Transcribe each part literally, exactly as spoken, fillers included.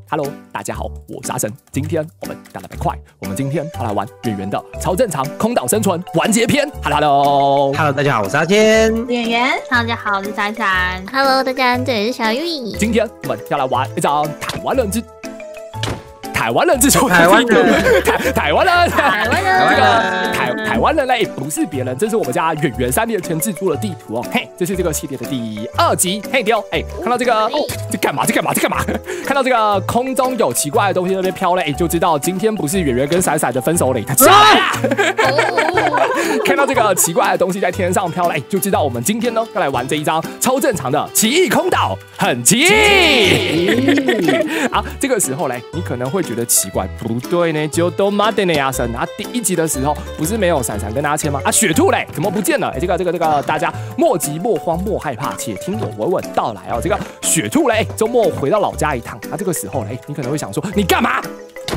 Hello， 大家好，我是阿神。今天我们打了白块，我们今天要来玩圆圆的超正常空岛生存完结篇。Hello，Hello， Hello， 大家好，我是阿谦。 圆圆， 大家好，我是闪闪。 Hello， 大家，这里是小玉。 今天我们要来玩一张台湾人之台湾人之手台湾人， 台台湾人， 台湾人， 这个台台湾人嘞，不是别人，这是我们家圆圆三年前制作的地图哦。嘿，这是这个系列的第二集。嘿，丢，哎，看到这个，哦，这干嘛？这干嘛？这干嘛？看到这个空中有奇怪的东西在那边飘嘞，就知道今天不是圆圆跟闪闪的分手擂台下来啦。看到这个奇怪的东西在天上飘嘞，就知道我们今天呢要来玩这一张超正常的奇异空岛，很奇异。啊，这个时候嘞，你可能会觉得奇怪，不对呢，就都马德内亚森啊，第一集的时候不是没有闪闪跟阿谦吗？啊，雪兔嘞怎么不见了？哎，这个这个这个，大家莫急莫慌莫害怕，且听我娓娓道来哦。这个雪兔嘞，周末回到老家一趟，啊，这个时候嘞，你可能会想说，你干嘛？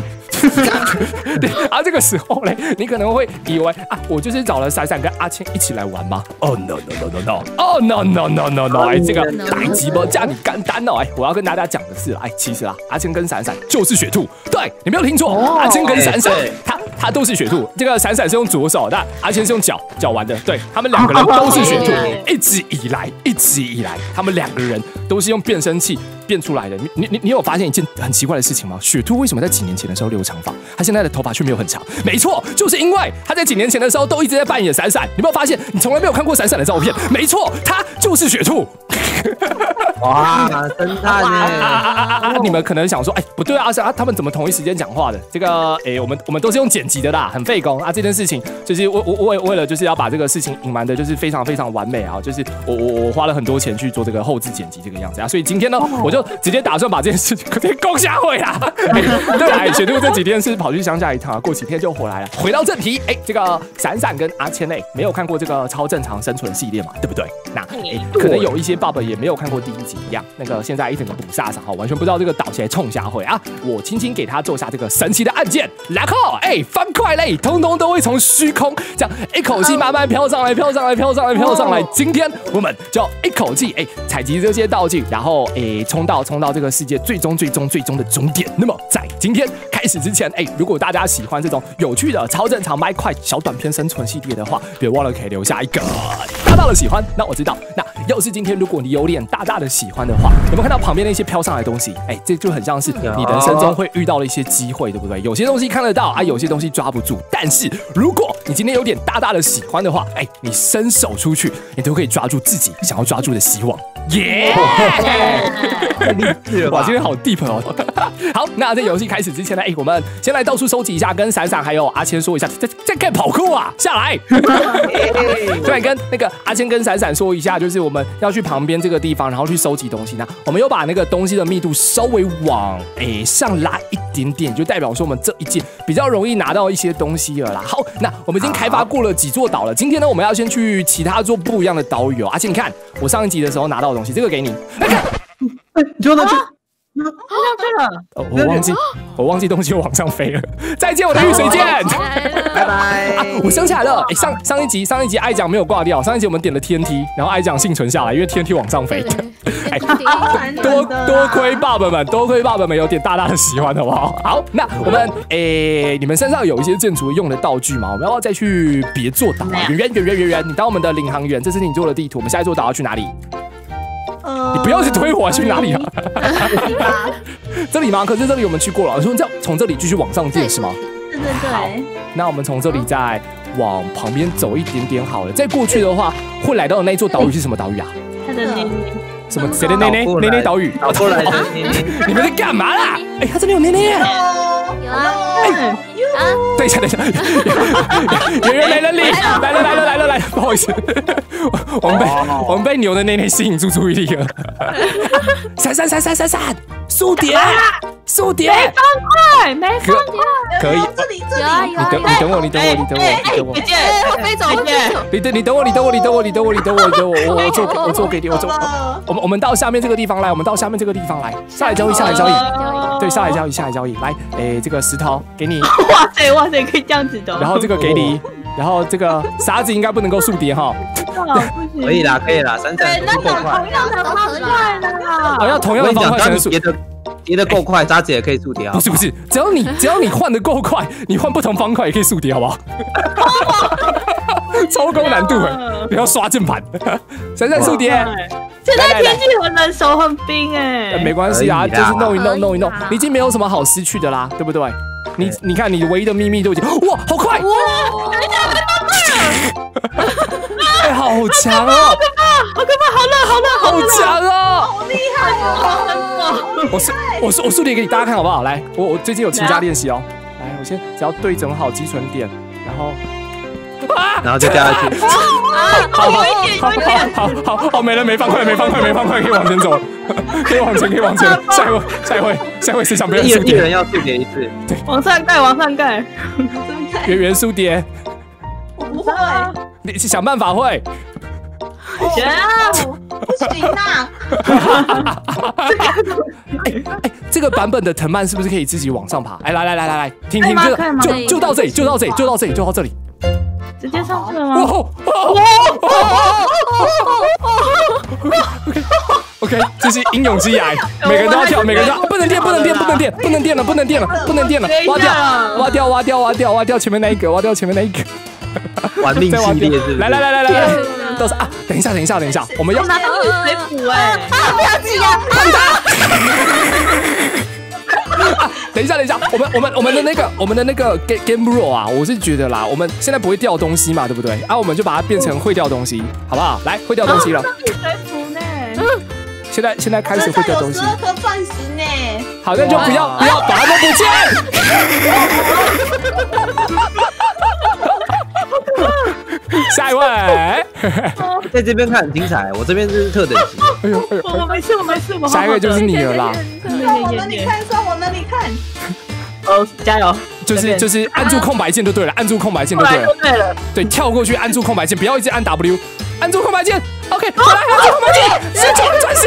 啊，这个时候嘞，你可能会以为啊，我就是找了闪闪跟阿谦一起来玩吗？哦、oh, no no no no no， 哦、oh, no no no no no， 哎，这个大吉不叫你干单哦，哎，我要跟大家讲的是，哎，其实啊，阿谦跟闪闪就是雪兔，对你没有听错，阿谦跟闪闪，他他都是雪兔，这个闪闪是用左手，但阿谦是用脚脚玩的，对他们两个人都是雪兔，一直以来一直以来，他们两个人都是用变声器变出来的。你你你有发现一件很奇怪的事情吗？雪兔为什么在几年前的时候留长发，他现在的头发却没有很长？没错，就是因为他在几年前的时候都一直在扮演闪闪。你有没有发现，你从来没有看过闪闪的照片？没错，他就是雪兔。 哇，侦探呢？ 啊啊啊啊！你们可能想说，哎，不对啊，啊，他们怎么同一时间讲话的？这个，哎，我们我们都是用剪辑的啦，很费工啊。这件事情就是我我我为了就是要把这个事情隐瞒的，就是非常非常完美啊。就是我我我花了很多钱去做这个后置剪辑这个样子啊。所以今天呢，我就直接打算把这件事情给攻下回啦。对啊，雪兔这几天是跑去乡下一趟啊，过几天就回来了。回到正题，哎，这个闪闪跟阿谦嘞，没有看过这个超正常生存系列嘛，对不对？那哎，可能有一些爸爸也没有看过第一集一样，那个现在一整个补煞上哈，完全不知道这个岛起来冲下会啊！我轻轻给他做下这个神奇的按键，然后哎方块类通通都会从虚空这样一口气慢慢飘上来，飘上来，飘上来，飘上来。今天我们就一口气哎采集这些道具，然后哎冲到冲到这个世界最终最终最终的终点。那么在今天开始之前，哎，如果大家喜欢这种有趣的超正常麦块小短片生存系列的话，别忘了可以留下一个大大的喜欢。那我知道，那要是今天如果你有点大大的喜欢的话，有没有看到旁边那些飘上来的东西？哎，这就很像是你人生中会遇到的一些机会，对不对？有些东西看得到啊，有些东西抓不住。但是如果你今天有点大大的喜欢的话，哎，你伸手出去，你都可以抓住自己想要抓住的希望。耶！哇，今天好 deep 哦。好，那在游戏开始之前呢，哎，我们先来到处收集一下，跟闪闪还有阿谦说一下，在在干跑酷啊，下来。对，跟那个阿谦跟闪闪说一下，就是我们要去旁边这个地方，然后去收集东西。那我们又把那个东西的密度稍微往哎上拉一点点，就代表说我们这一届比较容易拿到一些东西了啦。好，那我们已经开发过了几座岛了，今天呢，我们要先去其他座不一样的岛屿哦。阿谦，你看我上一集的时候拿到的东西，这个给你。来看， 你说呢？ 上去了， 哦，我忘记，我忘记东西往上飞了。再见，我的玉水剑， 拜拜。 啊，我想起来了，哎，上上一集上一集爱讲没有挂掉，上一集我们点了 T N T， 然后爱讲幸存下来，因为 T N T 往上飞。哎，多多亏爸爸们，多亏爸爸们有点大大的喜欢，好不好？好，那我们诶，你们身上有一些建筑用的道具吗？我们要不要再去别座岛啊？圆圆圆圆圆圆，你当我们的领航员，这是你做的地图，我们下一座岛要去哪里？你不要去推我，去哪里啊？这里吗？可是这里我们去过了。你说这样从这里继续往上建是吗？ 对对对。 那我们从这里再往旁边走一点点好了。再过去的话，会来到的那座岛屿是什么岛屿啊？ 他的内内。 什么？谁的内内？内内岛屿？ 倒过来的内内。 你们在干嘛啦？哎，他这里有内内耶！ 有啊。 哎，等一下，等一下，圆圆没能力，来了来了来了来了，不好意思，我们被我们被牛的内内吸引住注意力了。闪闪闪闪闪闪，速点，速点， 没方块，没方块， 可以， 这里这里， 有啊有啊， 你等我，你等我，你等我，你等我， 姐姐，会飞走，会飞走， 你等你等我，你等我，你等我，你等我，你等我，你等我，我做我做给你，我做，我们我们到下面这个地方来，我们到下面这个地方来，下来交易，下来交易，对，下来交易，下来交易，来，哎，这个石头给你， 哇塞哇塞，可以这样子的， 然后这个给你，然后这个沙子应该不能够速叠哈。 可以啦，可以啦，闪闪对，那种够快。 同样的方块啦。 哦，要同样的方块才能数。 别的叠的够快，渣子也可以速叠啊。 不是不是，只要你只要你换的够快，你换不同方块也可以速叠，好不好？超高难度哎，你要刷键盘，闪闪速叠。 现在天气很冷，手很冰哎。 没关系啊，就是弄一弄弄一弄，你已经没有什么好失去的啦，对不对？你你看，你唯一的秘密都已经哇，好快！哇， 等一下，被爆炸了！ 哎，好强哦！ 好可怕，好可怕，好冷，好冷， 好强哦！ 好厉害哦！ 我速我速我速叠给你大家看好不好？来，我我最近有勤加练习哦。来，我先只要对整好基准点，然后。 啊！然后再掉下去。 好，有一点，有一点。 好好好好，没了，没方块，没方块，没方块，可以往前走，可以往前，可以往前。下一位，下一位，下一位，谁想别人速叠？ 一人要速叠一次。 对， 往上盖，往上盖。 圆圆速叠。 我不会， 你想办法会。 行啊， 不行啊！ 哎哎，这个版本的藤蔓是不是可以自己往上爬？哎，来来来来来，听听这个，就就到这里，就到这里，就到这里，就到这里。 直接上去了吗？ 哇！OK OK， 这是英勇之崖，每个人都要跳，每个人都要不能电，不能电，不能电，不能电了，不能电了，不能电了，挖掉，挖掉，挖掉，挖掉，挖掉前面那一个，挖掉前面那一个。 玩命系列是不是？ 来来来来来，都是啊！等一下，等一下，等一下，我们要拿东西水补哎！ 啊，不要急啊！ 放大！等一下，等一下，我们我们我们的那个我们的那个 game game roll 啊，我是觉得啦，我们现在不会掉东西嘛，对不对？啊，我们就把它变成会掉东西，好不好？来，会掉东西了。 水补呢？ 现在现在开始会掉东西。 十二颗钻石呢。 好，那就不要不要把它们不见。下一位， 在这边看很精彩，我这边是特等级。 哎呦哎呦， 我没事，我没事，我下一位就是你了啦。 算我能力看，算我能力看。 哦，加油！ 就是就是按住空白键就对了，按住空白键就对了。 对了， 对，跳过去按住空白键，不要一直按 W， 按住空白键。OK， 来按住空白键，是中钻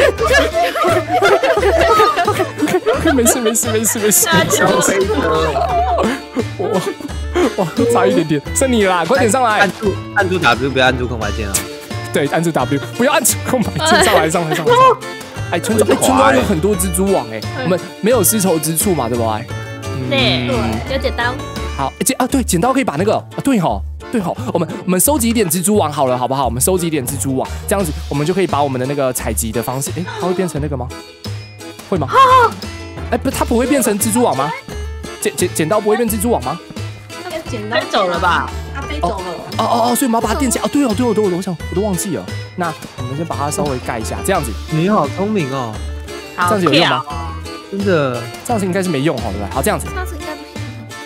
石。OK， 没事没事没事没事。 小飞车， 我哇，差一点点，是你啦，快点上来。 按住按住 W， 不要按住空白键啊。 对，按住 W， 不要按住空白键，上来上来上来。哎，村庄，哎，村庄有很多蜘蛛网哎，我们没有丝绸之处嘛，对不对？ 对对，有剪刀。 好，剪啊，对，剪刀可以把那个啊，对吼，对吼，我们我们收集一点蜘蛛网好了，好不好？我们收集一点蜘蛛网，这样子我们就可以把我们的那个采集的方式，哎，它会变成那个吗？会吗？哎，不，它不会变成蜘蛛网吗？剪剪剪刀不会变蜘蛛网吗？ 那个剪刀飞走了吧？ 它飞走了。 哦哦哦，所以我们要把它垫起来。哦，对哦对哦对哦，我想我都忘记了。那我们先把它稍微盖一下，这样子。 你好聪明哦， 这样子有用吗？ 真的， 这样子应该是没用哈，对不对？好，这样子。 上次应该不行。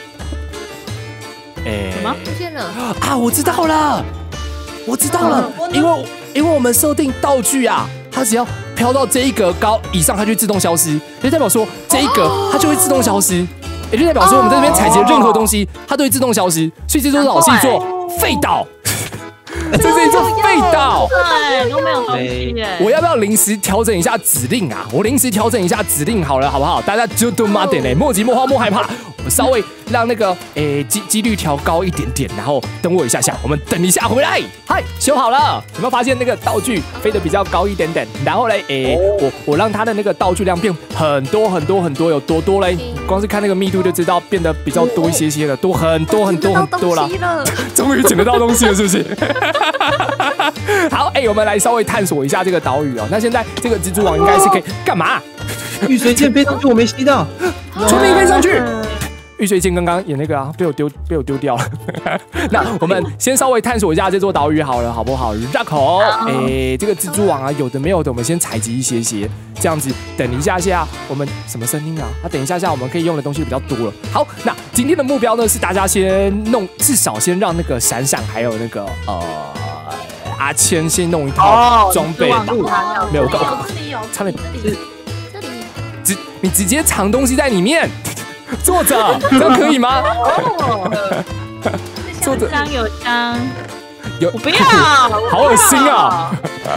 哎， 什么出现了？ 啊，我知道了，我知道了，因为因为我们设定道具啊，它只要飘到这一格高以上，它就会自动消失，就代表说这一格它就会自动消失，也就代表说我们在这边采集的任何东西，它都会自动消失，所以这就是老师一座废岛。这是一座废岛， 对，都没有东西耶。 我要不要临时调整一下指令啊？我临时调整一下指令好了，好不好？大家就都妈点嘞，莫急莫慌莫害怕，我们稍微让那个诶几几率调高一点点，然后等我一下下，我们等一下回来。嗨，修好了，有没有发现那个道具飞得比较高一点点？然后嘞，诶，我我让它的那个道具量变很多很多很多，有多多嘞？光是看那个密度就知道变得比较多一些些了，多很多很多很多了。终于捡得到东西了，是不是？好，哎、欸，我们来稍微探索一下这个岛屿哦。那现在这个蜘蛛网应该是可以干嘛？ 玉水剑飞上去，我没吸到， 聪明飞上去。玉水剑刚刚也那个啊，被我丢被我丢掉了。那我们先稍微探索一下这座岛屿好了，好不好？绕口，哎、欸，这个蜘蛛网啊，有的没有的，我们先采集一些些，这样子等一下下，我们什么声音啊？啊，等一下下我们可以用的东西比较多了。好，那今天的目标呢是大家先弄，至少先让那个闪闪还有那个呃阿谦先弄一套装备吧。 哦、 没有，我告差点是这里，直你直接藏东西在里面。坐着，这样可以吗？ 哦， 坐着， 香有香， 有我不要， 好恶心啊！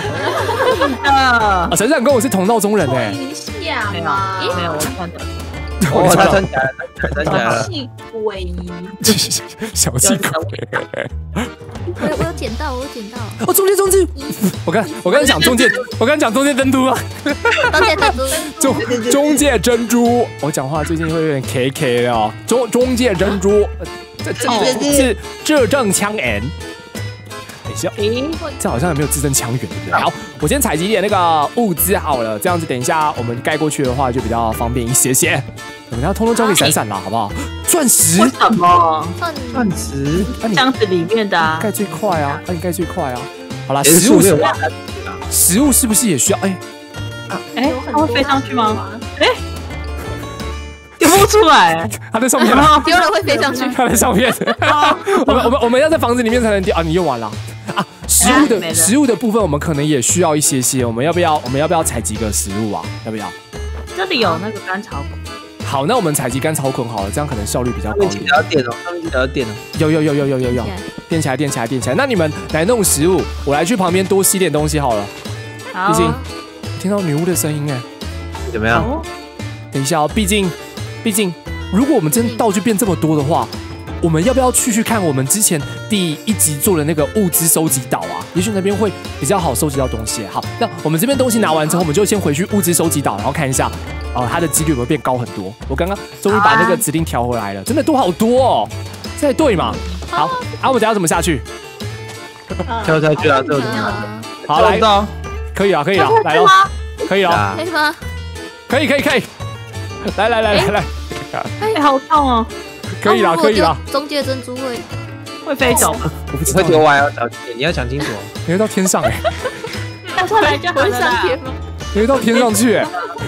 啊， 闪闪跟我是同道中人哎， 像没有，没有，我穿的， 哦，他穿起来了，穿起来了， 气鬼， 小气鬼。 我我有捡到，我有捡到。 哦，中间中间，我刚我刚才讲中间，我刚才讲中间珍珠啊， 中间珍珠， 中中介珍珠。我讲话最近会有点 K K 的哦，中中介珍珠，这这是字正腔圆。等一下，这好像也没有字正腔圆，对不对？好，我先采集一点那个物资好了，这样子等一下我们盖过去的话就比较方便一些些。我们要通通交给闪闪啦，好不好？钻石？ 为什么？ 钻石？ 箱子里面的啊， 盖最快啊！那你盖最快啊！好啦， 食食物物没有挖食物是不是也需要？哎哎，它会飞上去吗？哎，丢不出来， 它在上面， 丢了会飞上去。 它在上面。我们我们我们要在房子里面才能丢啊！你用完了啊？食物的食物的部分，我们可能也需要一些些。我们要不要？我们要不要采集个食物啊？要不要？ 这里有那个甘草捆。 好，那我们采集甘草捆好了，这样可能效率比较高一点。 记得要电哦，上面记得要电哦。 有有有有有有有，垫起来垫起来垫起来。那你们来弄食物，我来去旁边多吸点东西好了。毕竟听到女巫的声音哎， 怎么样？ 等一下哦，毕竟毕竟如果我们真的道具变这么多的话，我们要不要去去看我们之前第一集做的那个物资收集岛啊？也许那边会比较好收集到东西。好，那我们这边东西拿完之后，我们就先回去物资收集岛，然后看一下。哦，它的几率有没有变高很多？我刚刚终于把那个指令调回来了，真的多好多哦，这才对嘛？好，啊，我们等下怎么下去？ 跳下去啊，这种好来，可以啊，可以啊，来喽，可以了， 可以吗？ 可以，可以，可以，来来来来来， 哎，好痛哦！ 可以了，可以了。 中介珍珠会会飞走吗？ 我不知道，会丢歪哦，小姐，你要想清楚哦。 你会到天上哎， 掉下来就好了啦。 你会到天上去哎。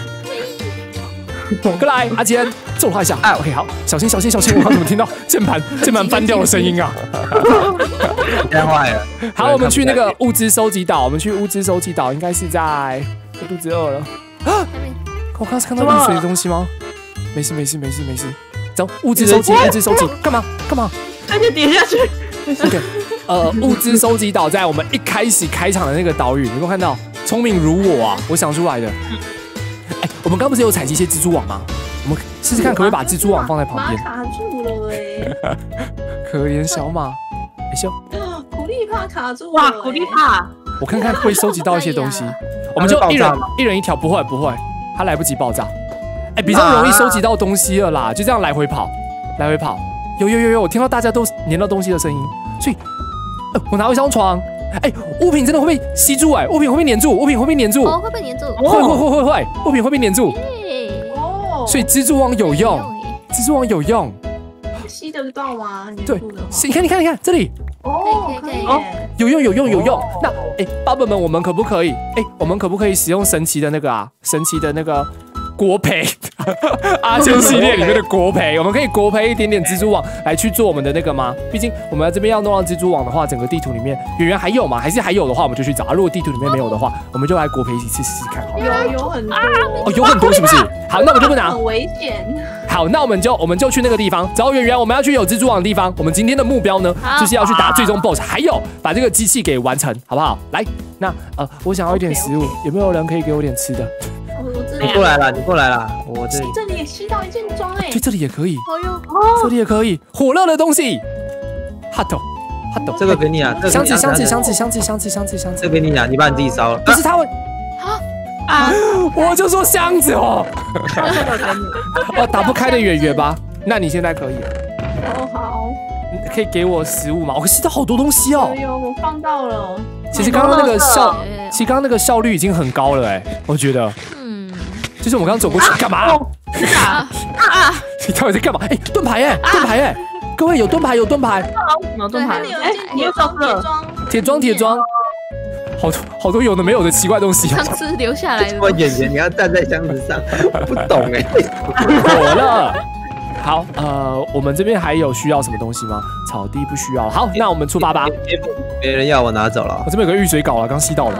过来，阿坚，揍他一下。哎 ，OK， 好，小心，小心，小心！我刚怎么听到键盘键盘翻掉的声音啊？ 太坏了。 好，我们去那个物资收集岛。我们去物资收集岛，应该是在我肚子饿了啊！我刚才看到绿水的东西吗？没事，没事，没事，没事。走，物资收集，物资收集，干嘛？干嘛？ 快点跌下去。 OK， 呃，物资收集岛在我们一开始开场的那个岛屿，有没有看到？聪明如我啊，我想出来的。哎，我们刚不是有采集一些蜘蛛网吗？我们试试看，可不可以把蜘蛛网放在旁边？ 卡住了哎！ 可怜小马，哎秀， 苦力怕卡住了。 哇，苦力怕！ 我看看会收集到一些东西，我们就一人一人一条，不会不会，它来不及爆炸。哎，比较容易收集到东西了啦，就这样来回跑，来回跑。有有有有，我听到大家都粘到东西的声音，所以，呃，我拿回一张床。哎，物品真的会被吸住哎，物品会被粘住，物品会被粘住， 哦，会被粘住， 会会会会会，物品会被粘住。 哦， 所以蜘蛛网有用，蜘蛛网有用， 吸得到吗？ 对，你看你看你看这里， 哦，可以可以， 有用有用有用。那哎，爸爸们，我们可不可以？哎，我们可不可以使用神奇的那个啊？神奇的那个国培，阿坚系列里面的国培，我们可以国培一点点蜘蛛网来去做我们的那个吗？毕竟我们这边要弄到蜘蛛网的话，整个地图里面圆圆还有吗？还是还有的话，我们就去找。如果地图里面没有的话，我们就来国培一起试试看好了。 有有很多哦，有很多是不是？好，那我们就不拿， 很危险。 好，那我们就我们就去那个地方找圆圆，我们要去有蜘蛛网的地方。我们今天的目标呢，就是要去打最终 BOSS， 还有把这个机器给完成，好不好？来，那呃，我想要一点食物，有没有人可以给我点吃的？ 你过来了，你过来了，我这里这里也吸到一件装哎， 对，这里也可以， 哦哟， 这里也可以，火热的东西，哈斗，哈斗， 这个给你啊， 箱子，箱子，箱子，箱子，箱子，箱子，箱子， 这给你啊，你把你自己烧了。 可是他会啊啊，我就说箱子哦，哦，打不开的圆圆吧？那你现在可以了。 哦好， 可以给我食物吗？我吸到好多东西哦。 有有，我放到了。 其实刚刚那个效，其实刚刚那个效率已经很高了哎，我觉得。嗯。就是我们刚刚走过去干嘛？啊啊！你到底在干嘛？哎，盾牌哎，盾牌哎，各位有盾牌有盾牌。 有盾牌。哎，你又烧了。 铁装铁装。好多好多有的没有的奇怪东西。 上次留下来的。 我演员你要站在箱子上，不懂哎。 火了。好，呃，我们这边还有需要什么东西吗？草地不需要。好，那我们出发吧。 没人要，我拿走了。 我这边有个玉水镐了，刚吸到了。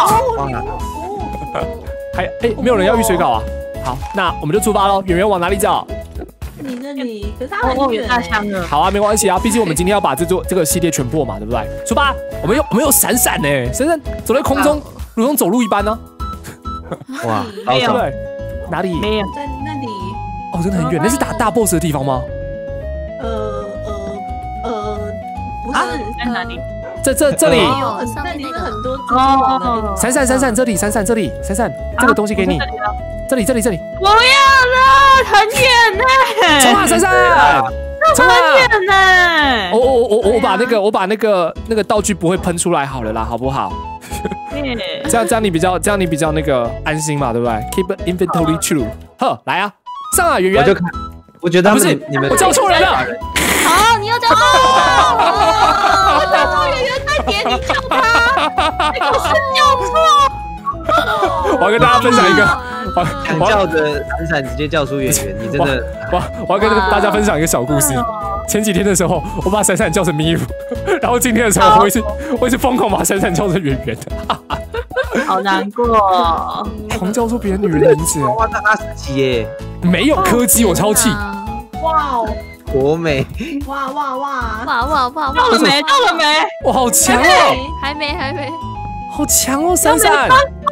哦。 还哎，没有人要玉水镐啊。好，那我们就出发喽。圆圆往哪里走？ 你那里，可是它很远大箱了。 好啊，没关系啊，毕竟我们今天要把这座这个系列全破嘛，对不对？出发！我们有我们有闪闪呢，闪闪走在空中，如同走路一般呢。 哇， 没有， 哪里？ 没有， 在那里。 哦，真的很远，那是打大 boss 的地方吗？ 呃呃呃，不是， 在哪里？ 这这这里， 有上面那个很多蜘蛛网的。 闪闪闪闪，这里闪闪这里，闪闪这个东西给你，这里这里这里。 我要了，很远呢。 冲啊，闪闪！冲啊！ 很远呢。 我我我我把那个我把那个那个道具不会喷出来好了啦，好不好？这样这样你比较这样你比较那个安心嘛，对不对 ？Keep inventory true。呵，来啊，上啊，圆圆。 我就看，我觉得不是你们我叫错人了。 好，你要叫错。我叫错圆圆，快点，你叫他。你不是叫错。 我要跟大家分享一个，我想叫着闪闪直接叫出圆圆，你真的。 我我要跟大家分享一个小故事。前几天的时候，我把闪闪叫成咪鲁，然后今天的时候，我一直我一直疯狂把闪闪叫成圆圆。 好难过， 狂叫出别人女人的名字。 哇，那阿斯奇耶， 没有柯基，我超气。 哇哦， 国美， 哇哇哇哇哇哇！ 到了没？到了没？ 哇，好强哦！ 还没还没， 好强哦，闪闪。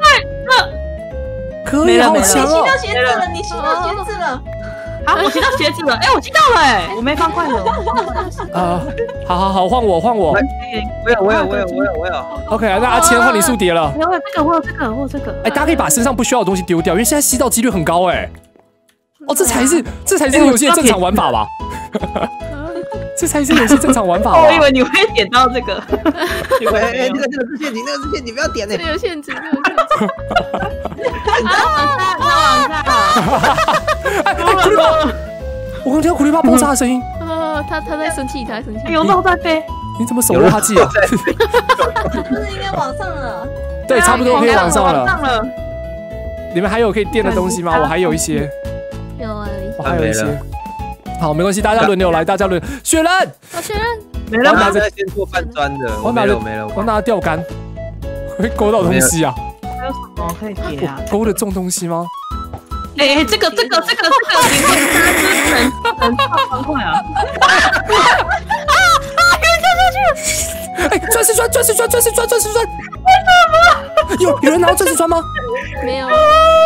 可以，好强哦！ 你洗到鞋子了，你洗到鞋子了。 啊，我洗到鞋子了，哎，我洗到了，哎，我没方块了。 啊，好好好，换我换我。 我有我有我有我有我有。 OK， 那阿谦换你数碟了。 我有这个，我有这个，我有这个。 哎，大家可以把身上不需要的东西丢掉，因为现在吸到几率很高哎。哦，这才是这才是游戏的正常玩法吧？这才是游戏正常玩法吧？ 我以为你会点到这个。 哎，那个那个是陷阱，那个是陷阱，不要点呢。 这有陷阱，这有陷阱。 往上，往上。 哎，苦力怕！我刚听到苦力怕爆炸的声音。 呃，他他在生气，他在生气。 有肉在飞。 你怎么手握哈气啊？ 不是应该往上了？ 对，差不多可以往上了。 上了。 你们还有可以垫的东西吗？我还有一些。 有啊， 我还有一些。好，没关系，大家轮流来，大家轮。雪人， 雪人， 没了吗？ 我在先做半砖的，我没了没了。 我拿钓竿，会勾到东西啊？ 还有什么可以叠啊？ 勾得中东西吗？ 哎，这个这个这个这个，你会杀之人人超方块啊！啊啊！有人跳下去！ 哎，钻石砖，钻石砖，钻石砖，钻石砖！为什么？有有人拿到钻石砖吗？ 没有。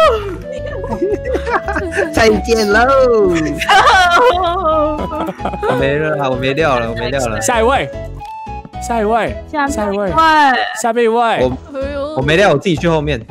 再见喽！我没了，我没料了，我没料了。 下一位，下一位， 下一位，下面一位。 我我没料，我自己去后面。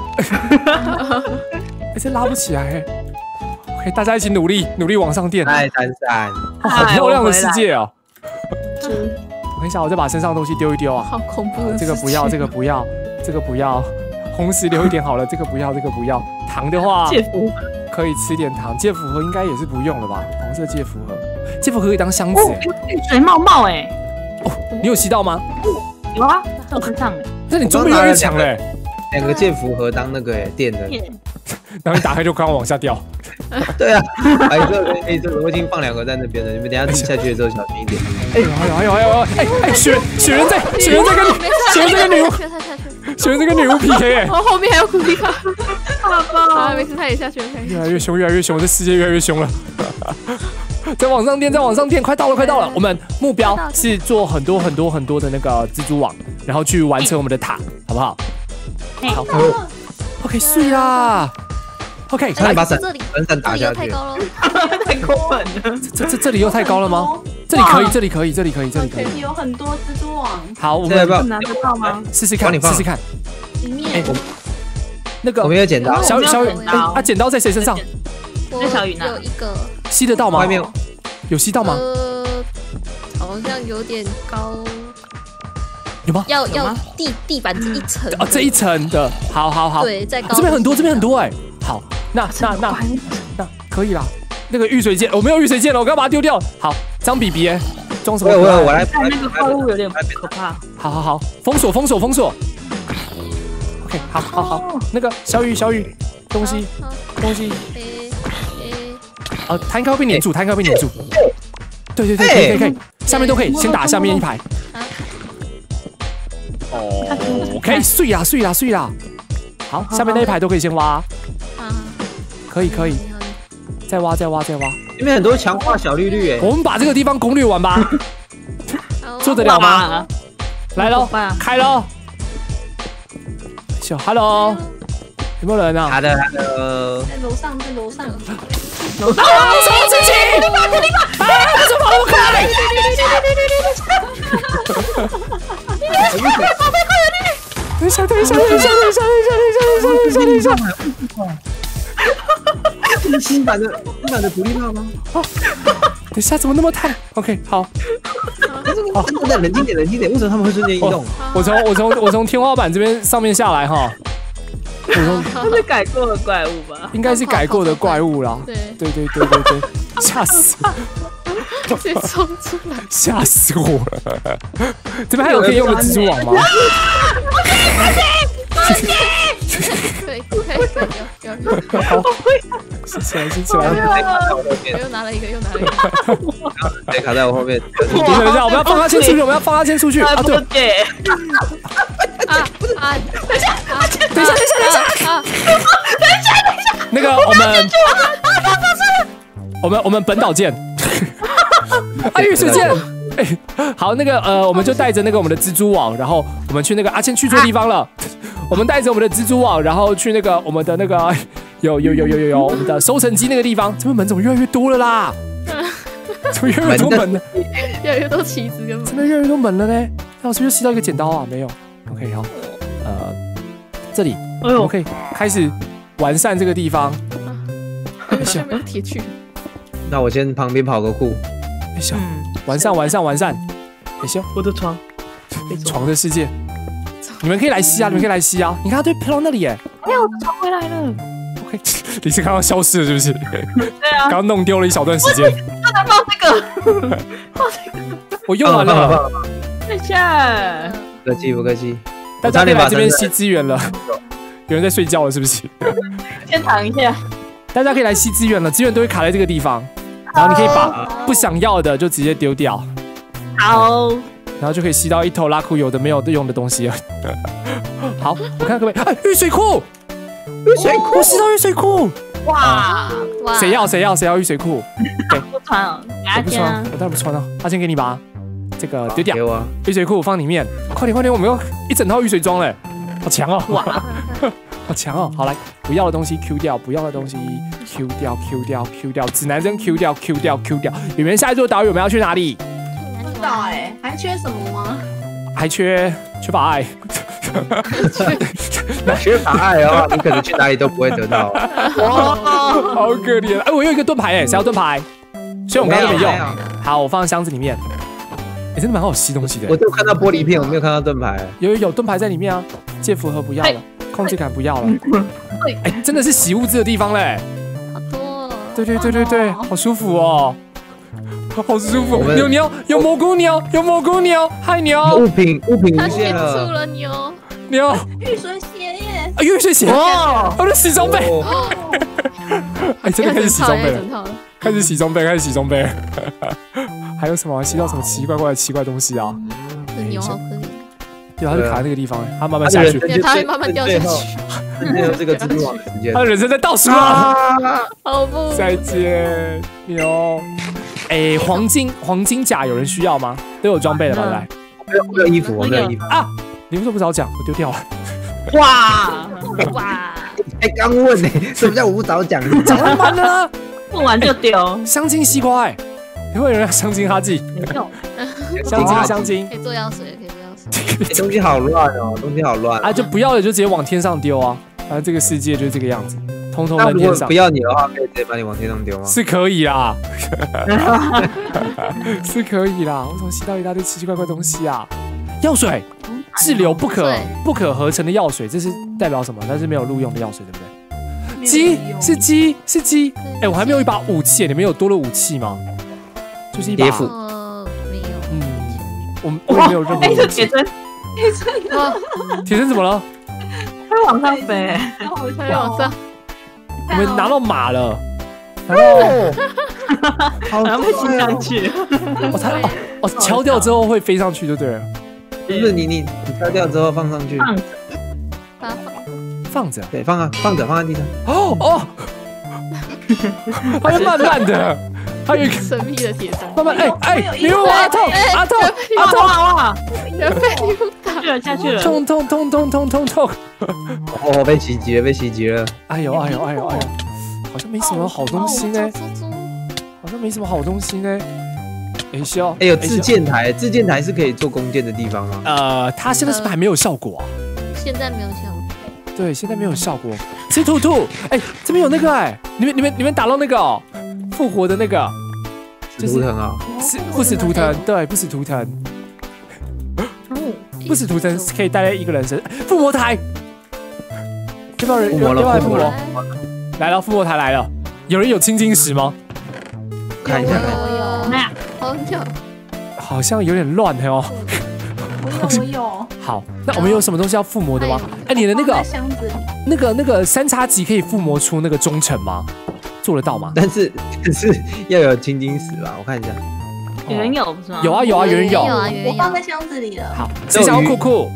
哎，这拉不起来。OK， 大家一起努力，努力往上垫。 来，闪闪， 好漂亮的世界哦！我等一下，我再把身上的东西丢一丢啊。 好恐怖的。 这个不要，这个不要，这个不要。红石留一点好了，这个不要，这个不要。糖的话， 戒符可以吃点糖。戒符盒应该也是不用了吧？红色戒符盒，戒符盒可以当箱子。 雨水冒冒哎！ 哦，你有吸到吗？ 有啊，在我身上哎。 那你装备越来越强嘞。 两个剑符盒当那个电的， 然后你打开就刚往下掉。 对啊，哎，这个可以，这个我已经放两个在那边了，你们等下自己下去的时候小心一点。 哎呦哎呦哎呦哎呦！哎哎，雪雪人在，雪人在跟雪人在跟女巫，雪人在跟女巫 P K 哎。 哦，后面还有苦力怕。 爸爸， 啊，没事，他也下去了。 越来越凶，越来越凶，这世界越来越凶了。再往上垫，再往上垫，快到了，快到了！我们目标是做很多很多很多的那个蜘蛛网，然后去完成我们的塔，好不好？好 ，OK， 睡啦。OK， 来把伞这里伞伞打下去。 太高了， 太过分了。 这这这里又太高了吗？这里可以，这里可以，这里可以，这里可以。 有很多蜘蛛网。 好，我们拿得到吗？ 试试看，试试看。 里面。 那个我没有剪刀。 小雨，小雨，啊，剪刀在谁身上？ 在小雨那。 有一个。 吸得到吗？ 外面有吸到吗？ 呃，好像有点高。 有吗？ 要要地地板这一层。 哦，这一层的，好好好。 对，再高。 这边很多，这边很多哎。好，那那那那可以啦。那个玉水剑，我没有玉水剑了，我刚把它丢掉。好，张比比哎，装什么？ 我我我来。 那个怪物有点可怕。 好好好，封锁封锁封锁。OK， 好好好，那个小雨小雨，东西东西。呃，它应该会被黏住，它应该会被黏住。对对对，可以可以可以，下面都可以，先打下面一排。哦 ，OK， 碎啦碎啦碎啦。好，下面那一排都可以先挖。可以可以，再挖再挖再挖。 里面很多强化小绿绿哎。 我们把这个地方攻略完吧。做得了吗？来喽，开喽。小 ，Hello， 有没有人啊？ 好的好的。 在楼上，在楼上。 楼上，楼上，自己！苦力怕，苦力怕！啊，怎么跑那么快？ 等一下，等一下，等一下，等一下，等一下，等一下，等一下，等一下， 是新版的新版的独立炮吗？ 等一下，怎么那么烫 ？OK， 好。 好，等等，冷静点，冷静点。为什么他们会瞬间移动？ 我从我从我从天花板这边上面下来哈。 他是改过的怪物吧？ 应该是改过的怪物啦。 对对对对对对，吓死！ 直接冲出来。 吓死我了！这边还有可以用的蜘蛛网吗？ 可以可以可以有有。 好，吸起来，吸起来。 我又拿了一个，又拿了一个。 谁卡在我后面？ 等一下，等一下，我们要放他先出去，我们要放他先出去啊！对。 啊啊！等一下， 等一下，等一下，等一下， 啊！ 等一下，等一下。那个我们，我们我们本岛见。啊，玉水见。哎，好，那个呃，我们就带着那个我们的蜘蛛网，然后我们去那个阿谦去错地方了。我们带着我们的蜘蛛网，然后去那个我们的那个有有有有有有我们的收成机那个地方。这边门怎么越来越多了啦？怎么越来越多门呢？ 越来越多旗子跟门。 怎么越来越多门了呢？那我是不是吸到一个剪刀啊？没有。OK， 好，呃，这里我们可以开始完善这个地方。 哎呦，没有铁锯。 那我先旁边跑个酷。 哎行，完善完善完善。哎行， 我的床， 床的世界。你们可以来吸啊！你们可以来吸啊！你看，它对，飘到那里耶！ 哎，我的床回来了。 OK， 你是刚刚消失了是不是？ 对啊， 刚弄丢了一小段时间。 不能放这个，放这个。 我用完了。 等一下， 不客气不客气。 大家可以来这边吸资源了。有人在睡觉了是不是？ 先躺一下。 大家可以来吸资源了，资源都会卡在这个地方，然后你可以把不想要的就直接丢掉。 好。 然后就可以吸到一头拉库有的没有的用的东西了。好，我看可不可以？哎，玉水库， 玉水库， 我吸到玉水库。 哇哇！ 谁要谁要谁要玉水库？ 不穿哦， 我不穿，我当然不穿了。阿谦给你吧，这个丢掉。 给我玉水库放里面，快点快点，我们要一整套玉水装嘞，好强哦！哇，好强哦！好来，不要的东西 Q 掉，不要的东西 Q 掉 Q 掉 Q 掉，指南针 Q 掉 Q 掉 Q 掉。你们下一座岛屿我们要去哪里？ 不知道哎，还缺什么吗？ 还缺缺乏爱。 缺乏爱的话，你可能去哪里都不会得到。 哇，好可怜！哎，我有一个盾牌哎，谁要盾牌？所以我刚刚没用。好，我放在箱子里面。哎，真的蛮好吸东西的。 我就看到玻璃片，我没有看到盾牌。 有有有盾牌在里面啊，剑符盒不要了，控制杆不要了。哎，真的是洗物资的地方嘞。 好多。 对对对对对，好舒服哦。好舒服，有牛，有蘑菇牛，有蘑菇牛，嗨牛！ 物品物品无限了， 了， 了牛牛， 玉水鞋耶！ 啊，玉水鞋，哦，我的洗装备，哎，真的开始洗装备了，开始洗装备，开始洗装备。还有什么吸到什么奇奇怪怪的奇怪东西啊？ 这牛好可怜， 对，他就卡在那个地方，他慢慢下去， 他会慢慢掉下去。 最后这个蜘蛛网时间， 他的人生在倒数了， 好不？ 再见，牛。哎，黄金黄金甲有人需要吗？都有装备了吧？来， 我没有衣服，我没有衣服啊！你为什么不早讲？我丢掉了。 哇哇！ 哎，刚问呢，什么叫我不早讲？ 讲完完了， 问完就丢。 香精西瓜，哎，你会有人要香精哈记？ 没用。 香精香精， 可以做药水，可以做药水。 东西好乱哦，东西好乱啊！就不要了，就直接往天上丢啊！反正这个世界就是这个样子。通通在天上。 不要你的话，可以直接把你往天上丢吗？ 是可以啦，是可以啦。我怎么吸到一大堆奇奇怪怪东西啊？药水，滞留不可不可合成的药水，这是代表什么？那是没有录用的药水，对不对？鸡是鸡是鸡。哎，我还没有一把武器，你们有多的武器吗？就是一把。 呃，没有。 嗯，我我没有任何武器。 铁针，铁针啊！铁针怎么了？ 它往上飞， 它往上。 我们拿到马了，然后好像被骑上去。 哦，它哦哦，敲掉之后会飞上去就对了。 不是你你你敲掉之后放上去， 放着， 放着， 对，放啊放着放在地上。 哦哦，它会慢慢的，它有一个神秘的铁针。 慢慢哎哎，你问我阿痛阿痛阿痛哇哇， 人被你打去了下去了， 痛痛痛痛痛痛痛。 哦，被袭击了，被袭击了！ 哎呦哎呦哎呦哎呦，好像没什么好东西呢，好像没什么好东西呢。 哎修， 哎，有自建台，自建台是可以做弓箭的地方吗？ 呃，它现在是不是还没有效果啊？ 现在没有效果。 对，现在没有效果。吃兔兔，哎，这边有那个哎，你们你们你们打到那个哦，复活的那个， 就是图腾啊， 是不死图腾，对，不死图腾。不死图腾可以带来一个人身，附魔台，要不要人？要不要来附魔？来了，附魔台来了。有人有青金石吗？ 看一下， 我有，好久。 好像有点乱哦。 我有我有。 好，那我们有什么东西要附魔的吗？哎，你的那个箱子里， 那个那个三叉戟可以附魔出那个忠诚吗？做得到吗？ 但是可是要有青金石吧？我看一下。 有人有不是吗？ 有啊有啊，有人有。 我放在箱子里了。 好，谁想要酷酷？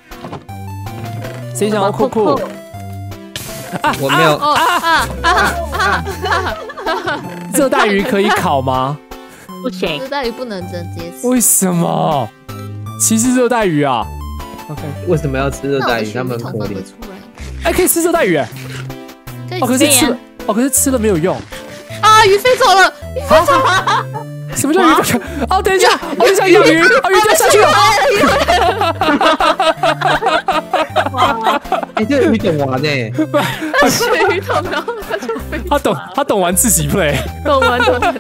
谁想要酷酷？ 啊，我没有。 啊啊啊啊！ 热带鱼可以烤吗？ 不行， 热带鱼不能直接吃。 为什么？歧视热带鱼啊 ？OK， 为什么要吃热带鱼？他们很可怜。 哎，可以吃热带鱼哎。哦，可是吃了，哦，可是吃了没有用。 啊，鱼飞走了，鱼飞走了。 什么叫鱼飞？哦，等一下，我就想养鱼，啊，鱼掉下去了。 哎，这个鱼懂玩呢。 他是鱼懂，然后他就飞。 他懂，他懂玩自己 play。 懂玩懂玩。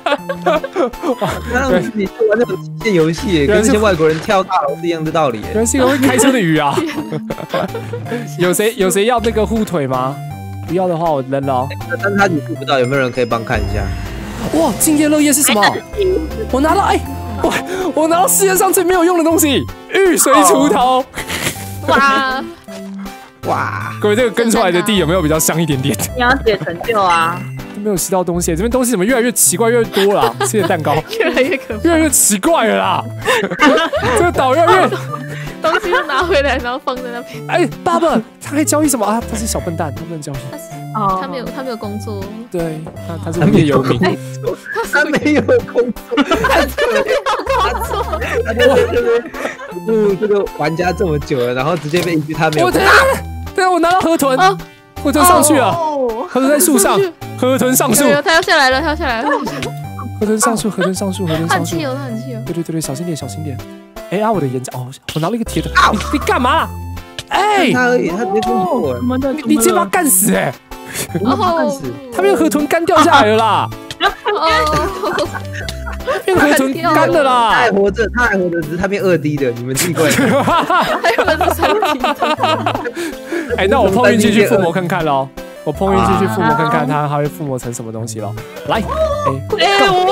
那你是玩那种极限游戏，跟那些外国人跳大楼是一样的道理。 原来是一个会开车的鱼啊！有谁有谁要那个护腿吗？不要的话，我扔了。 但是他你付不到，有没有人可以帮看一下？ 哇，敬业乐业是什么？我拿到哎，我我拿到世界上最没有用的东西——玉水锄头。 哇哇！ 各位，这个跟出来的地有没有比较香一点点？ 你要解成就啊！ 都没有吸到东西，这边东西怎么越来越奇怪，越来越多了？吃点蛋糕， 越来越可怕， 越来越奇怪了啦！这个岛越来越…… 东西都拿回来，然后放在那边。 哎，爸爸，他可以交易什么啊？他是小笨蛋，他不能交易。 哦，他没有，他没有工作。 对，他他是无业游民。 他没有工作，他没有工作，他在这边录这个玩家这么久了，然后直接被一句他没有。 我对对，我拿到河豚，河豚上去了，河豚在树上，河豚上树， 他要下来了，他要下来了。 河豚上树，河豚上树，河豚上树。 很气哦，很气哦。 对对对对，小心点，小心点。哎啊，我的眼角哦，我拿了一个铁的，你你干嘛？哎， 他而已，他直接攻击我， 你你直接把他干死哎！ 然后干死， 他被河豚干掉下来了啦！ 哦， 变河豚干了啦！ 他还活着，他还活着，只是他变二 D 的，你们自己过来。 还有人是三 D 的。 哎，那我碰运气去附魔看看喽。我碰运气去附魔看看，他还会附魔成什么东西咯？来，哎，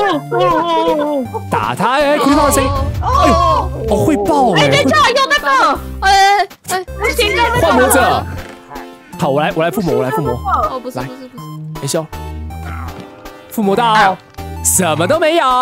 打他哎！鬼炮谁？哎呦，哦会爆哎！ 等一下，有那个，哎哎，现在幻魔者。好，我来我来附魔，我来附魔。 哦，不是不是不是， 哎修，附魔到，什么都没有。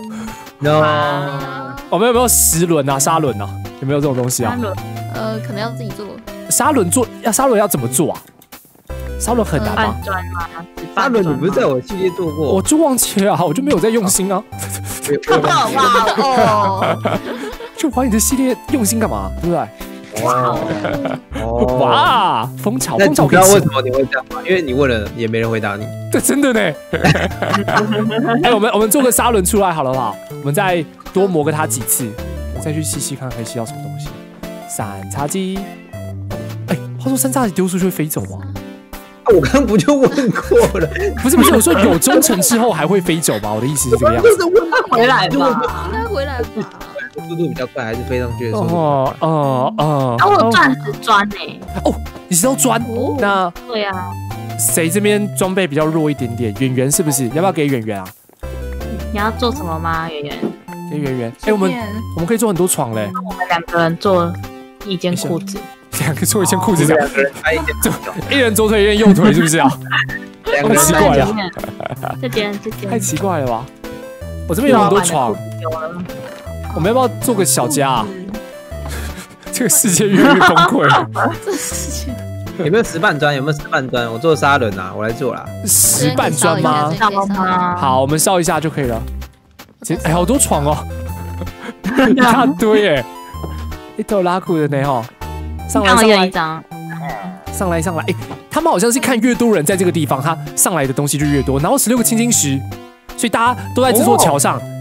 No， 我们有没有十轮啊？沙轮啊？有没有这种东西啊？ 呃，可能要自己做。 沙轮做要沙轮要怎么做啊？沙轮很难吗？ 砖吗？ 沙轮你不是在我系列做过？ 我就忘记了，我就没有在用心啊。 哇哦！ 就玩你的系列用心干嘛？对不对？ 哇哇！蜂巢， 那蜂巢你知道为什么你会这样吗？因为你问了也没人回答你。 对，真的呢。哎，我们我们做个沙轮出来好了不好？我们再多磨个它几次，再去吸吸看可以吸到什么东西。三叉戟。哎，话说三叉戟丢出去会飞走吗？ 我刚刚不就问过了？ 不是不是，我说有忠诚之后还会飞走吗？我的意思是这个样子。 就是问他回来吧， 应该回来吧。 速度比较快，还是飞上去的速度？ 哦哦哦！ 啊，我有钻石砖呢。 哦，你知道砖？那对啊。 谁这边装备比较弱一点点？圆圆是不是？要不要给圆圆啊？ 你要做什么吗，圆圆？ 给圆圆。哎，我们我们可以做很多床嘞。 我们两个人做一件裤子。 两个做一件裤子，这样， 两个人拍一件， 一人左腿，一人右腿，是不是啊？ 两个人奇怪了， 这件这件太奇怪了吧？我这边有很多床，我们要不要做个小家啊？这个世界越来越崩溃了。 这世界有没有石板砖？有没有石板砖？我做砂轮啊，我来做啦。 石板砖吗？好，我们烧一下就可以了。哎，好多床哦，一大堆耶，一头拉苦的呢哈。上来上来，上来上来！哎，他们好像是看越多人在这个地方，他上来的东西就越多。然后十六个青金石，所以大家都在这座桥上，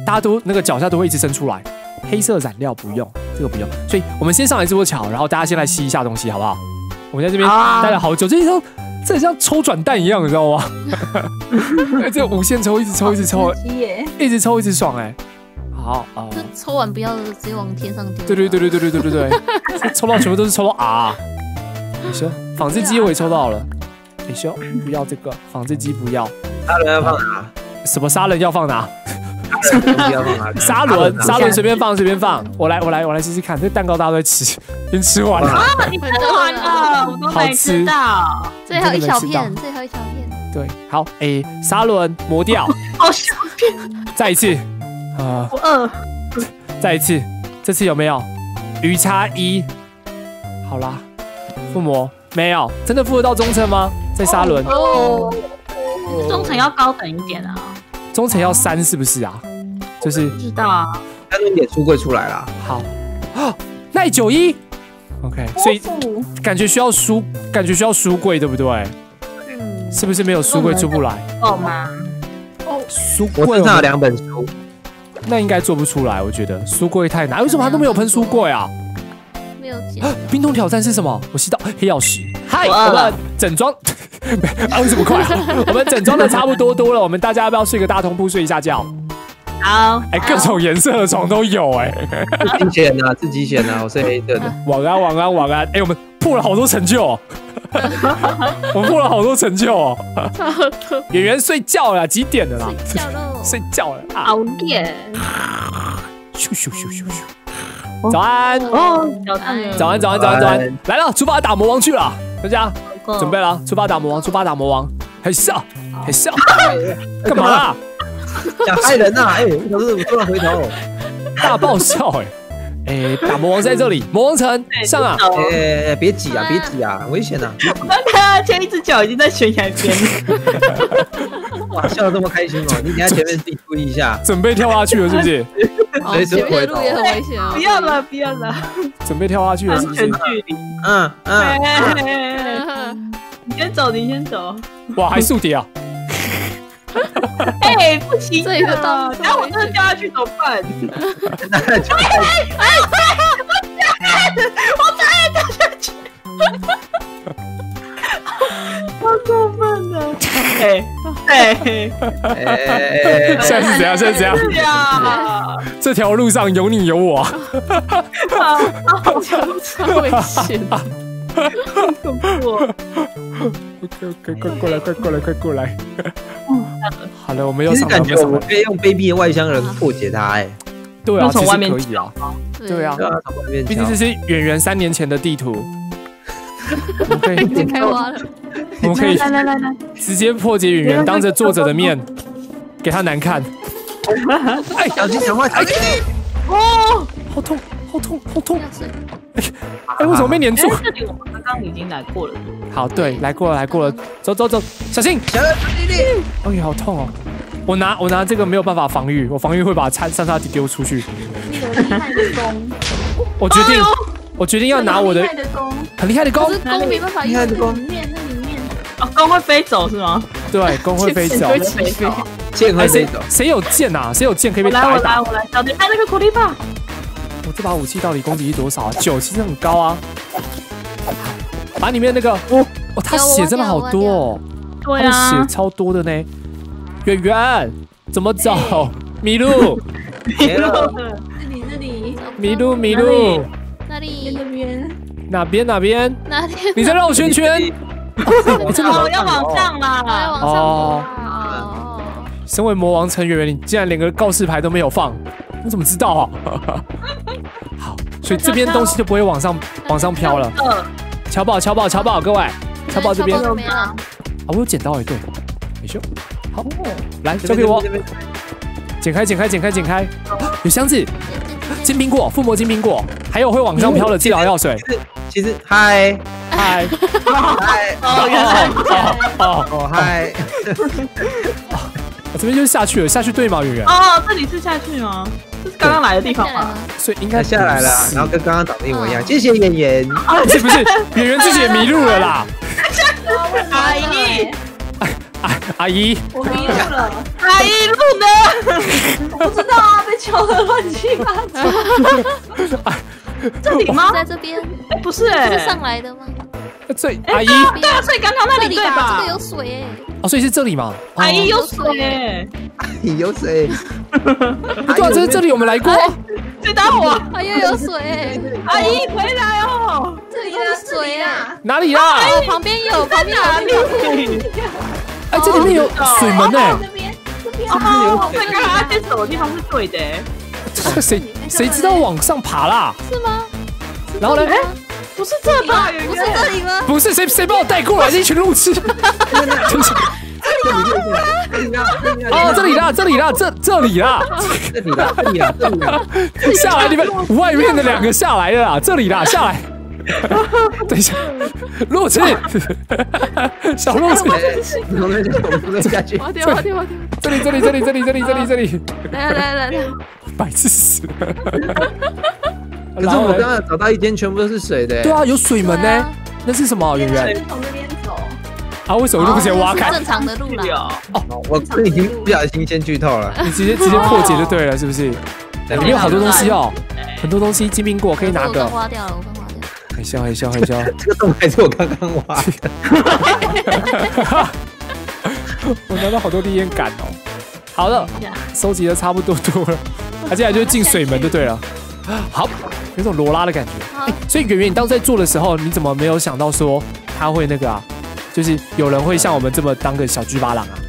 大家都那个脚下都会一直伸出来。黑色染料不用，这个不用，所以我们先上来这座桥，然后大家先来吸一下东西，好不好？我们在这边待了好久，这像这像抽转蛋一样，你知道吗？这个无限抽，一直抽，一直抽，一直抽，一直爽哎！好啊， 就抽完不要直接往天上丢。 对对对对对对对对对，抽到全部都是抽到啊！你说纺织机我也抽到了，你说不要这个纺织机不要， 杀人要放哪？ 什么杀人要放哪？ 要放哪？ 沙轮，沙轮随便放，随便放。我来，我来，我来试试看。这蛋糕大家都在吃，已经吃完了。 啊，你吃完了，我都没吃到。 这还有一小片，这还有一小片。 对，好，哎，沙轮磨掉。 好小片。 再一次，啊， 我饿。 再一次，这次有没有？鱼叉一。好啦，附魔没有，真的附得到中层吗？在沙轮。 哦。中层要高等一点啊。 中层要三是不是啊？就是知道啊， 但是点书柜出来了。 好，耐久一 ，OK， 所以感觉需要书，感觉需要书柜，对不对？嗯，是不是没有书柜出不来？ 够吗？ 哦，书柜我身上有两本书， 那应该做不出来，我觉得书柜太难。为什么他都没有喷书柜啊？ 没有捡。 冰桶挑战是什么？我吸到黑曜石。嗨，我们整装。啊，为什么快、啊？我们整装的差不多多了，我们大家要不要睡个大通铺睡一下觉？ 好， 哎、欸，各种颜色的床都有哎、 欸，自己选啊，自己选啊，我是黑色的。 晚安，晚安，晚安。哎、欸，我们破了好多成就、哦，我们破了好多成就哦。演员睡觉了，几点了啦？ 睡觉喽， 睡觉了啊！ 熬夜。 咻咻咻咻咻！早安哦，早安， 早安，早安，早安，早安！来了，出发打魔王去了，大家。准备了，出发打魔王，出发打魔王，嘿笑，嘿笑，干嘛啦？ 想害人呐！哎，可是我突然回头， 大爆笑哎！哎，打魔王在这里，魔王城上啊！ 哎，别挤啊，别挤啊，危险啊！ 我刚才前一只脚已经在悬崖边了。 哇，笑得这么开心哦！你等下前面自己注意一下， 准备跳下去了是不是？ 随时回头。 路也很危险啊！ 不要了，不要了， 准备跳下去了是不是？ 安全距离。 嗯嗯。 你先走，你先走。 哇，还速叠啊！ 哎，不行， 这一个到， 然后我真的掉下去怎么办？ 那就哎哎哎！我差点掉下去，好过分了！哎哎哎！ 现在是怎样？现在是怎样？ 是呀， 这条路上有你有我， 超危险。 恐怖 ！OK OK， 快过来，快过来，快过来！好了，我们又其实上到感觉我们可以用卑鄙的外乡人破解他哎。 对啊， 从外面可以啊。对啊， 毕毕竟这是演员三年前的地图，我们可以已经开挖了。 我们可以来来来来， 直接破解演员，当着作者的面给他难看。 哎，小心讲话，小心！ 哦， 好痛，好痛，好痛！哎，为什么被黏住？ 这里我们刚刚已经来过了。 好，对，来过了，来过了，走走走，小心！ 小心弟弟！ 哎呀，好痛哦！我拿我拿这个没有办法防御，我防御会把叉三叉戟丢出去。我决定，我决定要拿我的很厉害的弓， 可是弓没办法用，那里面那里面哦，弓会飞走是吗？ 对，弓会飞走， 飞飞。 剑会飞走。 谁有剑啊？谁有剑可以被打一打？ 我来，我来，小弟看那个苦力怕。 我这把武器到底攻击力多少啊？九，其实很高啊。把里面那个，哦，哦，他血真的好多哦， 对啊，血超多的呢。圆圆，怎么走？迷路， 没了。 这里这里， 迷路迷路， 哪里那边？ 哪边哪边？ 哪里？ 你在绕圈圈？ 我真的要往上啦！ 要往上哦。身为魔王成员，你竟然连个告示牌都没有放，我怎么知道啊？好，所以这边东西就不会往上往上飘了。乔宝，乔宝，乔宝，各位，乔宝这边啊，我有捡到哎，对，没修，好，来交给我，剪开，剪开，剪开，剪开，有箱子，金苹果，附魔金苹果，还有会往上飘的治疗药水。 其实，嗨嗨嗨， 哦，原来哦哦嗨， 这边就是下去了，下去对吗，圆圆？ 哦，这里是下去吗？这是刚刚来的地方吗？ 所以应该下来了，然后跟刚刚长得一模一样。谢谢演员。 不是不是，演员自己也迷路了啦。 阿姨， 阿阿姨， 我迷路了。 阿姨路呢？ 我不知道啊， 乱七八糟。 这里吗？ 在这边， 哎，不是哎， 是上来的吗？ 这阿姨， 对啊，所以刚刚那里对吧？ 这个有水哎。 哦，所以是这里嘛？ 阿姨有水哎， 你有水？ 对啊，这是这里我们来过。 谁打我？ 阿姨有水哎， 阿姨回来哦！ 这里有水啊！ 哪里啊？ 哦，旁边有，旁边有。 哎，这里面有水门哎。 这边，这边。 哦，刚刚阿姐走的地方是对的。 这个谁谁知道往上爬啦？ 是吗？ 然后呢？哎， 不是这吧？ 不是这里吗？ 不是，谁谁把我带过来？这一群路痴。哦，这里啦，这里啦，这这里啦， 这里啦，这里啦，这里啦， 下来，你们外面的两个下来了啦，这里啦，下来。等一下，路痴，小路痴， 从那边从那下去。 滑掉，滑掉，滑掉。 这里，这里，这里，这里，这里，这里，这里。 来来来来， 白痴死了。 可是我刚刚找到一间全部都是水的。 对啊，有水门呢。那是什么？圆圆。 从那边走。 啊，为什么路不先挖开？ 正常的路啦。 哦，我已经不小心先剧透了。 你直接直接破解就对了，是不是？里面有好多东西哦，很多东西，金苹果可以拿个。 我刚挖掉了，我刚挖掉。 很笑，很笑，很笑。 这个洞还是我刚刚挖的。 我拿到好多烈焰感哦。好了，收集的差不多多了，接下来就是进水门就对了。好，有种罗拉的感觉。哎，所以圆圆，你当时在做的时候，你怎么没有想到说他会那个啊？就是有人会像我们这么当个小居巴郎啊？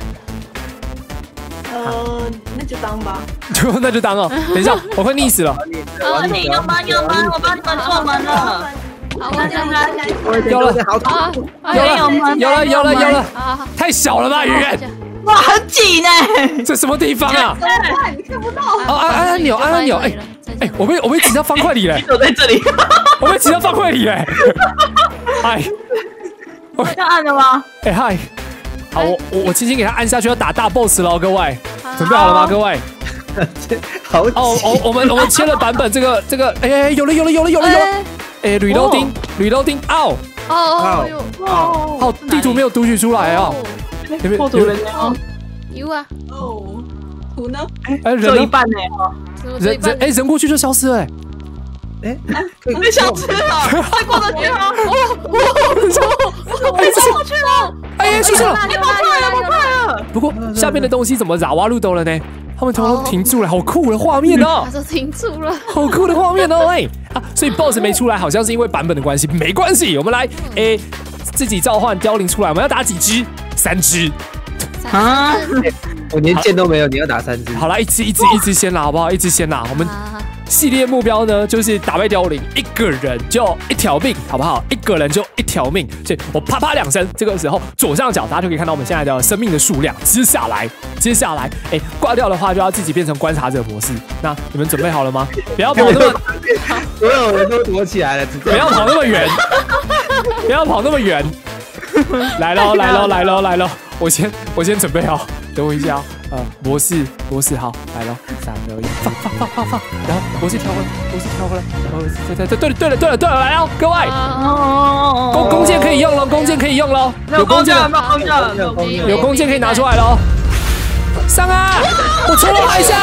呃，那就当吧。 就那就当哦。等一下，我快溺死了。 啊，你要搬要搬，我帮你们做门了。 好，我来来来， 有了，好啊， 有了，有了，有了，有了。太小了吧，圆圆。 哇，很挤呢。 这什么地方啊？ 你看不到。 哦，按按按钮，按按钮。哎哎，我被我被挤到方块里嘞。 走在这里。 我被挤到方块里嘞。嗨。 要按了吗？ 哎嗨，好，我我我轻轻给他按下去，要打大 boss 喽，各位，准备好了吗？各位， 好哦哦，我们我们切了版本，这个这个，哎哎，有了有了有了有了有了，哎，reloading，reloading，哦哦哦哦，地图没有读取出来哦， 破图人哦， 有啊， 哦，图呢？ 哎， 只有一半呢， 人人哎人过去就消失了， 哎， 被消失了，快过得去吗？ 哦哦， 哎，这过去了， 哎，出去了， 你跑快了，跑快了。 不过下面的东西怎么绕哇路兜了呢？他们通通停住了，好酷的画面哦！ 他说停住了， 好酷的画面哦！哎啊，所以 boss 没出来，好像是因为版本的关系，没关系，我们来哎自己召唤凋零出来，我们要打几只？三只啊！ 我连剑都没有，你要打三只？ 好啦，一只一只一只先啦，好不好？一只先啦，我们。系列目标呢，就是打败凋零，一个人就一条命，好不好？一个人就一条命，所以我啪啪两声，这个时候左上角大家就可以看到我们现在的生命的数量。接下来，接下来，哎，挂掉的话就要自己变成观察者模式。那你们准备好了吗？不要跑那么， 所有人都躲起来了， 不要跑那么远，不要跑那么远。来喽，来喽，来喽，来喽！我先，我先准备好，等我一下。呃，模式模式好，来了，三二一，放放放放放，然后模式调回来，模式调回来，然后对对对对对了对了对了，来哦，各位，弓弓箭可以用了，弓箭可以用了， 有弓箭，有弓箭， 有弓箭可以拿出来了，上啊！我戳他一下，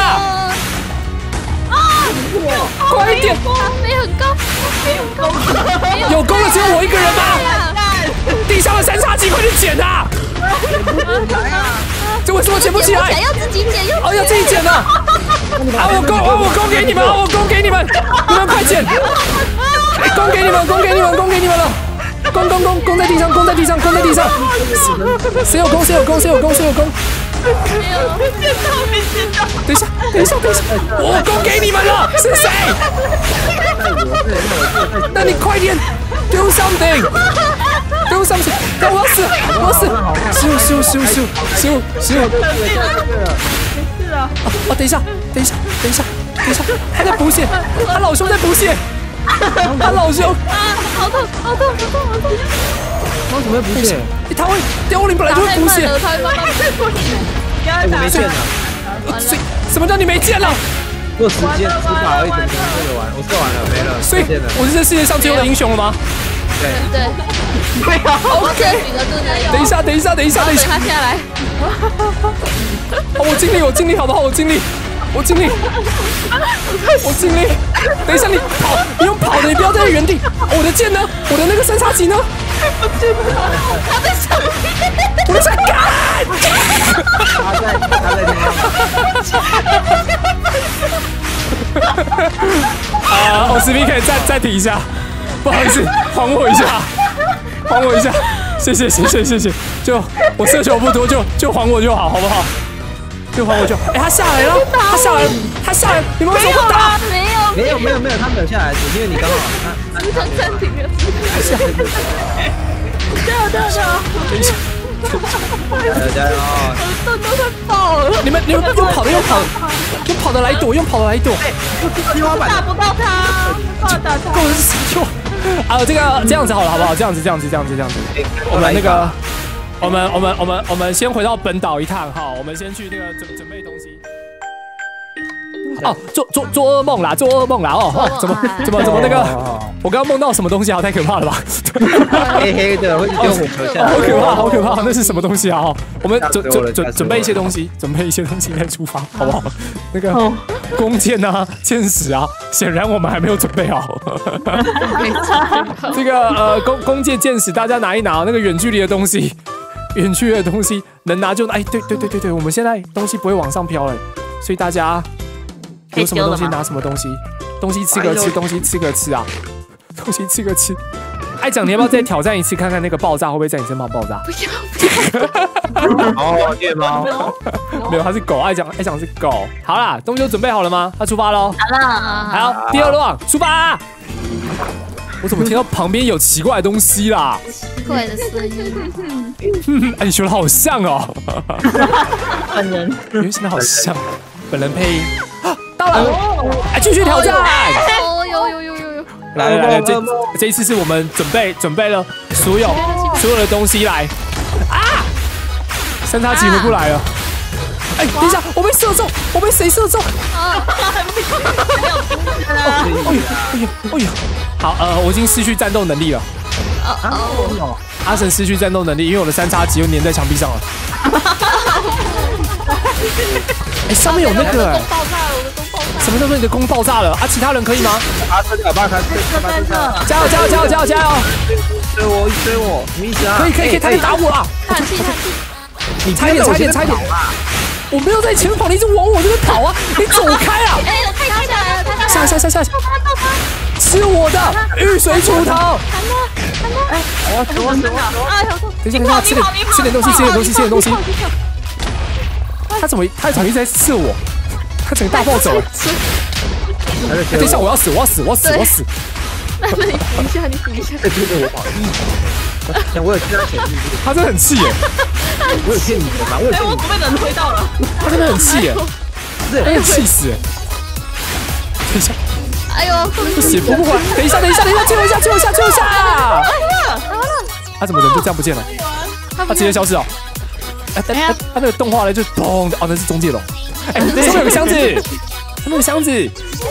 啊！快一点， 没很高，没很高， 有弓的只有我一个人吗？地上的三叉戟，快点捡啊！这为什么捡不起来？ 要自己捡， 哦，要自己捡了。啊，我供，我供给你们，我供给你们，你们快捡！供给你们，供给你们，供给你们了！供供供，供在地上，供在地上，供在地上。谁有供？谁有供？谁有供？谁有供？等一下，等一下，等一下，我供给你们了，是谁？那你快点 ，do something。do something！ 我要死！我要死！咻咻咻咻咻咻！ 没事啊！ 哦，等一下，等一下，等一下，等一下，他在补血，他老兄在补血，他老兄啊，好痛，好痛，好痛，好痛！ 为什么会补血？ 他会凋零本来就会补血， 他会慢慢补血。 我没剑了。 所以什么叫你没剑了？ 做时间执法而已，怎么可能这个完？我射完了，没了。 所以我是这世界上最后的英雄了吗？ 对对。 没有 ，OK。 等一下，等一下，等一下，等一下。 他下来。 哦，我尽力，我尽力，好不好？我尽力。 我尽力，我尽力。等一下，你跑，你用跑的，你不要在原地。我的剑呢？我的那个三叉戟呢？ 他在上面， 我在干。 他在他在地方。 啊，我视频可以暂暂停一下，不好意思，还我一下，还我一下，谢谢谢谢谢谢，就我奢求不多，就就还我就好，好不好？就还我就好。哎，他下来了，他下来了，他下来了，你们为什么不打？ 没有， 没有没有没有，他没有下来，因为你刚好他时常暂停了。 下来了， 对啊对啊对啊， 等一下， 加油加油！ 盾都快爆了。 你们你们用跑的用跑的用跑的来躲，用跑的来躲。 天花板打不到他，不打他。 够了是傻球。啊，这个这样子好了，好不好？这样子这样子这样子这样子，我们那个。我们我们我们我们先回到本岛一趟哈，我们先去那个准准备东西。哦，做做做噩梦啦，做噩梦啦哦哦，怎么怎么怎么那个？我刚刚梦到什么东西啊？太可怕了吧！ 黑黑的会丢火球下来， 好可怕，好可怕！那是什么东西啊？哦，我们准准准准备一些东西，准备一些东西再出发，好不好？那个弓箭啊，箭矢啊，显然我们还没有准备好。这个呃弓弓箭箭矢，大家拿一拿，那个远距离的东西。远距离的东西能拿就拿，哎，对对对对对，我们现在东西不会往上飘了，所以大家有什么东西拿什么东西，东西吃个吃，东西吃个吃啊，东西吃个吃。爱讲，你要不要再挑战一次，看看那个爆炸会不会在你身上爆炸？ 不要不要。 哦，虐猫， 没有，它是狗。爱讲爱讲是狗。好啦，东西都准备好了吗？他出发喽。 好了， 好，第二轮出发。我怎么听到旁边有奇怪的东西啦？ 奇怪的声音。 嗯，哎，你学的好像哦。 本人， 因为现在好像本人配音。到了，哎，继续挑战。 哦，有有有有有。 来来来，这这一次是我们准备准备了所有所有的东西来。啊！三叉戟回不来了。哎，等一下，我被射中，我被谁射中？啊！ 没有出来了。 哎呦哎呦哎呦！好，呃，我已经失去战斗能力了。 哦， 阿神失去战斗能力，因为我的三叉戟又粘在墙壁上了。哎，上面有那个哎， 爆炸了，我的弓爆炸。 什么叫做你的弓爆炸了？啊，其他人可以吗？ 他这个把他这个加油加油加油加油加油！ 追我追我，什么意思啊？ 可以可以可以，他可以打我了！ 叹气叹气。 你差一点差一点差一点！我没有在前跑，你一直往我这边跑啊！你走开啊！ 哎，太下下来了，他下下下下下！吃我的玉水锄头！ 哎，我死我死我死！ 哎呦， 等一下等一下，吃点吃点东西吃点东西吃点东西。他怎么他怎么一直在刺我？他整个大暴走了！等一下，我要死我要死我要死我要死！ 那那你等一下，你等一下。 这就是我跑的。我有听他前面， 他真的很气耶！ 我有骗你的吗？我有骗你我不被人推到了。 他真的很气耶！哎呀，气死！等一下， 哎呦， 不行，不不管，等一下，等一下，等一下，救我一下，救我一下，救我一下！他怎么人就这样不见了？他直接消失了。哎，他他他那个动画呢，就咚的，哦，那是中介龙。哎，上面有个箱子，上面有个箱子。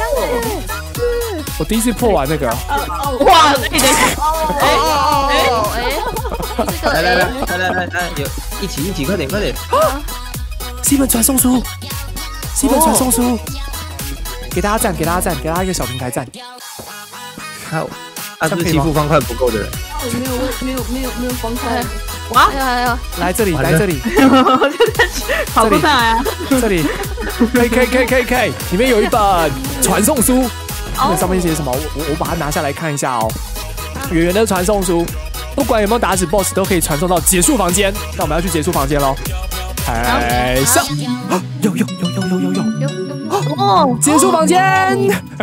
我第一次破完那个。 哇，你等一下， 哦哎，这个来来来哎， 来来来来，有一起一起，快点快点！ 是一本传送书，是一本传送书。给大家赞，给大家赞，给大家一个小平台赞。 看，他是不是欺负方块不够的人？ 没有没有没有没有方块。 哇，哎呀哎呀， 来这里，来这里， 跑不上来啊！ 这里，可以可以可以可以可以，里面有一本传送书，那上面写什么？我我我把它拿下来看一下哦。圆圆的传送书，不管有没有打死 B O S S 都可以传送到结束房间。那我们要去结束房间喽。海上，有有有有有有有有哦， 结束房间。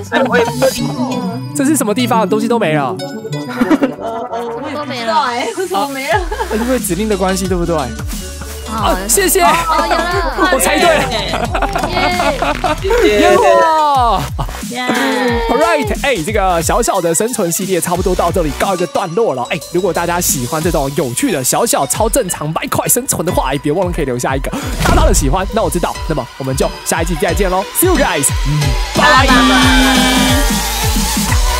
这是什么地方？东西都没了。 我也不知道哎，为什么没了？ 因为指令的关系，对不对？啊，谢谢， 哦有了， 我猜对了， 耶！ 耶哇 Yeah ！All right， 哎，这个小小的生存系列差不多到这里告一个段落了。哎，如果大家喜欢这种有趣的小小超正常白块生存的话，哎，别忘了可以留下一个大大的喜欢。那我知道，那么我们就下一季再见喽 ，See you guys，嗯，拜拜。